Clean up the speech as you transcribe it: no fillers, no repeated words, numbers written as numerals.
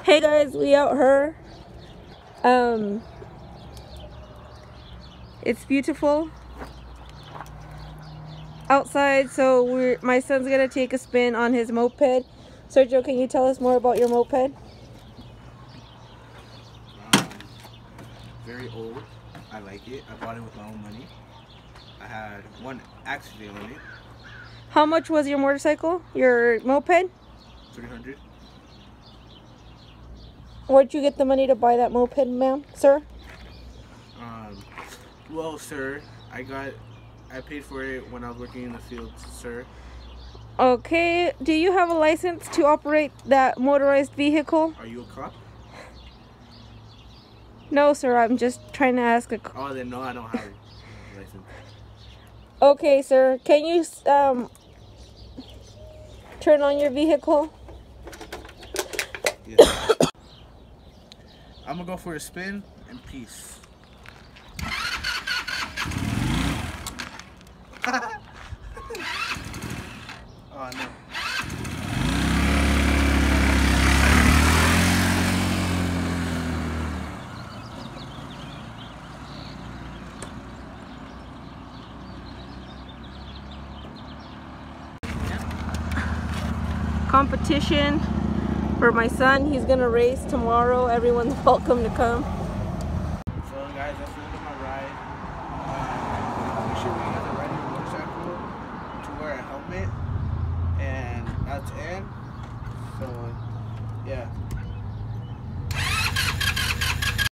Hey guys, we out here. It's beautiful outside, so my son's gonna take a spin on his moped. Sergio, can you tell us more about your moped? Very old. I like it. I bought it with my own money. I had one accident on it. How much was your motorcycle? Your moped? $300. Where'd you get the money to buy that moped, ma'am, sir? Well, sir, I paid for it when I was working in the field, sir. Okay, do you have a license to operate that motorized vehicle? Are you a cop? No, sir, I'm just trying to ask a... Oh, then no, I don't have a license. Okay, sir, can you turn on your vehicle? Yeah. I'm gonna go for a spin and peace. Oh no. Competition for my son. He's gonna race tomorrow. Everyone's welcome to come. So guys, that's the end of my ride. Make sure when you guys are riding your motorcycle to wear a helmet, and that's it. So yeah.